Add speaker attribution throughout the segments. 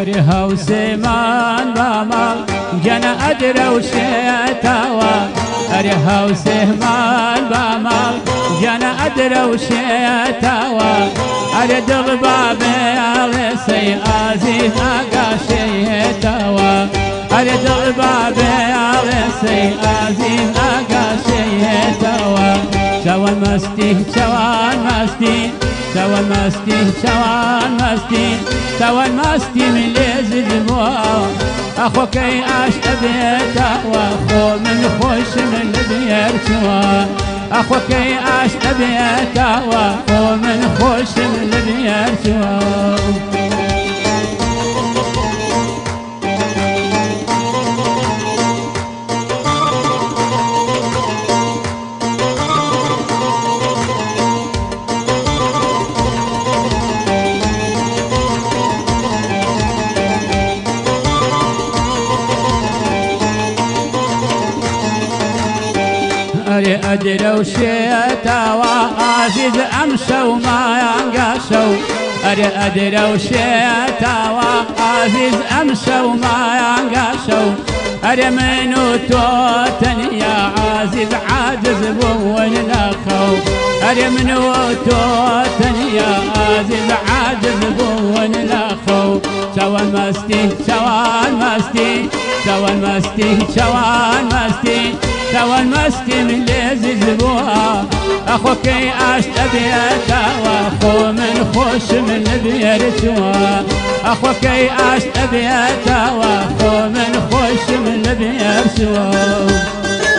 Speaker 1: أريها وسيمان باما جنا أدرى وشيتاوا أريها وسيمان باما جنا أدرى وشيتاوا أريد البابي على سيازي أقاشيتاوا أريد البابي على سيازي أقاشيتاوا شوان مستي شوان مستي شوان مستي شوان مستي شوان مستي من ليز جبوا أخوكي عاش أبيتا وأخو من خوش من بيرتوا أخوكي عاش أبيتا وأخو من خوش من بيرتوا أدرى وشيتاوا عزيز أمشى وما ينقشوا أدرى وشيتاوا عزيز أمشى وما ينقشوا منو توتن يا عزيز عاجز بون لخو منو توتن يا عزيز عاجز بون لخو شوان مستي شوان مستي شوان مستي شوان مستي شوان مستي من ليز زبوها أخوكي عاش أبيتا وأخو من خوش من بيرتوا أخوكي عاش أبيتا وأخو من خوش من بيرتوا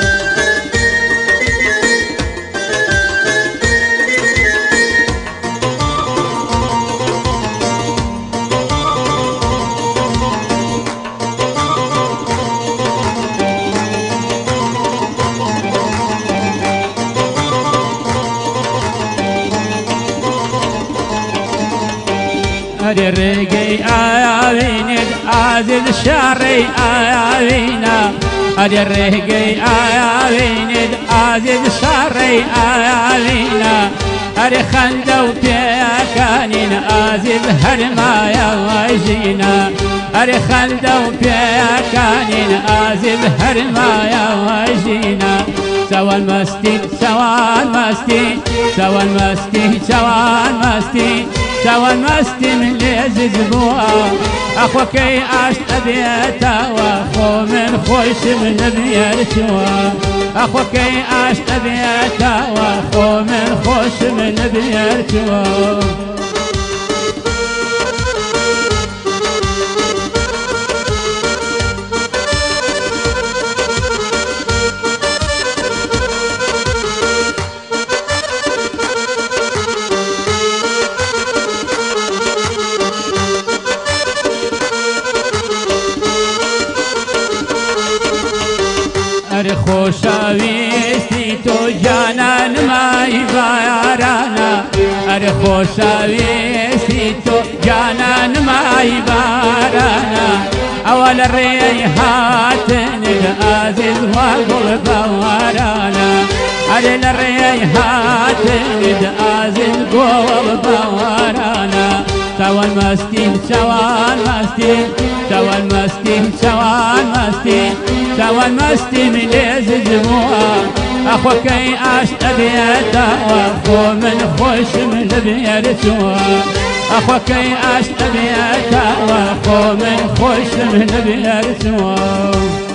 Speaker 1: الرقي آيابين عزيز الشاري آيابينا الرقي آيابين عزيز الشاري آيابينا خندو بيكانين عزيز هرمايا وجينا خندو بيكانين عزيز هرمايا وجينا سوان مستي سوان مستي سوان مستي سوان مستي سوان مستي من ليز زبوها أخوكي عاش أبيتا وأخو من خوش من بيرتوا أخوكي عاش أبيتا وأخو من خوش من بيرتوا خوشاویستی تو جانان مای بارانا خوشاویستی تو جانان مای بارانا اول الريحات العزيز والقل بوارانا الريحات العزيز قول بوارانا سوان مستي سوان مستي سوان مستي سوان مستي سوان مستي من ليز جموها أخوكي عاش أبيتا وأخو من خوش من بيرتوا أخوكي عاش أبيتا وأخو من خوش من بيرتوا